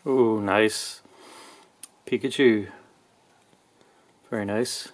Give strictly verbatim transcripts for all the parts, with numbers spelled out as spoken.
Oh, nice. Pikachu. Very nice.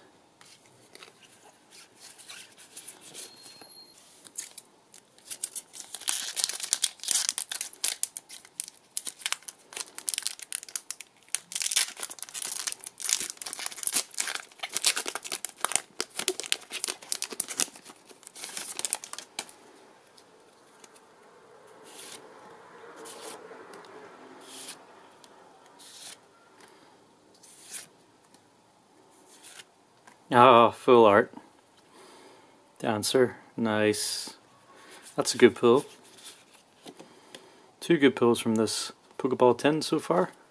Ah, oh, full art. Dancer. Nice. That's a good pull. Two good pulls from this Pokeball tin so far.